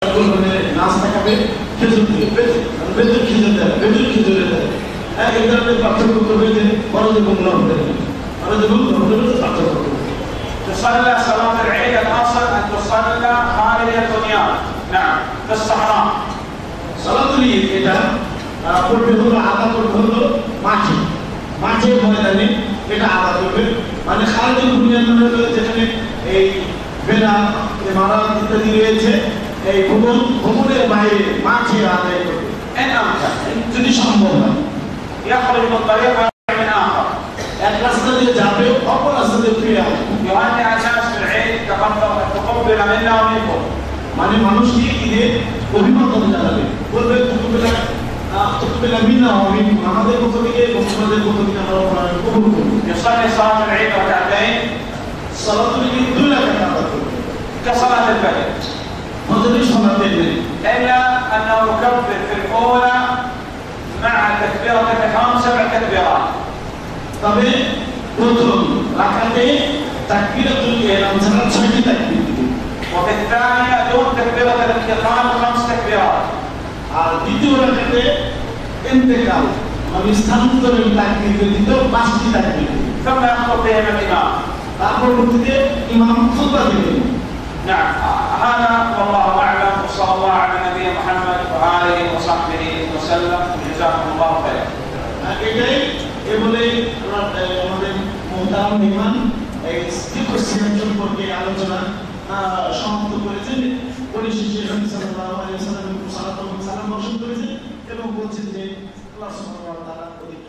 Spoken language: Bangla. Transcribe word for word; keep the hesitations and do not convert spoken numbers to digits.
নাস্তা খাবে খেজুর দিয়ে বেজুর খেজুর দেয় বেজুর খেজুরে দেয় হ্যাঁ এই ধরনের পার্থক্য করবে যে বড় যে গুণ হবে বড় যে গুণ হবে পার্থক্য করবে تصلى صلاة العيد الأصل أن تصلى خارج البنيان نعم في الصحراء صلاة العيد এটা পড়বে হলো আদা করবে হলো মাঠে মাঠে ময়দানে এটা আদা করবে মানে খারিজ বুনিয়ান হলো যেখানে এই বেলা ইমারত ইত্যাদি রয়েছে এই ভবন ভবনের বাইরে মাঠে আদায় করবে إن أمكن যদি সম্ভব হয় يخرج من طريق من آخر এক রাস্তা দিয়ে যাবে অপর রাস্তা দিয়ে ফিরে আসবে يؤدي أساس في العيد تقبل تقبل منا ومنكم মানে মানুষকে ঈদে অভিবাদন জানাবে বলবে কুতুবেলা কুতুবেলা মিনা ওমিন আমাদের পক্ষ থেকে মুসলমানদের পক্ষ থেকে আমরা কবুল করব يصلي صلاة العيد ركعتين সালাতুল ঈদ দুই রাকাত আদায় করবে كصلاة الفجر ফজরের সালাতের إلا أنه يكبر في الأولى مع تكبيرة الإحرام سبع تكبيرات তবে প্রথম রাকাতে তাকবীরাতুল ইহরাম ছাড়া ছয়টি তাকবীর وفي الثانية دون تكبيرة الانتقال خمس تكبيرات আর দ্বিতীয় রাকাতে ইন্তেকাল মানে স্থানান্তরের তাকবীর ব্যতীত পাঁচটি তাকবীর ثم يخطب بهم الإمام তারপর পরবর্তীতে ইমাম খুতবা দিবেন نعم هذا والله أعلم وصلى الله على نبينا محمد وآله وصحبه وسلم جزاكم الله خيرا এটাই এগুলো আমাদের মোহতারাম মেহমান এই দীর্ঘ সিয়াম সম্পর্কে আলোচনা সমাপ্ত করেছেন পরিশেষে নবী সাল্লাল্লাহু আলাইহি ওয়াসাল্লাম সালাত ও সালাম বর্ষণ করেছেন এবং বলছেন যে আল্লাহ সুবহানাহু ওয়া তাআলা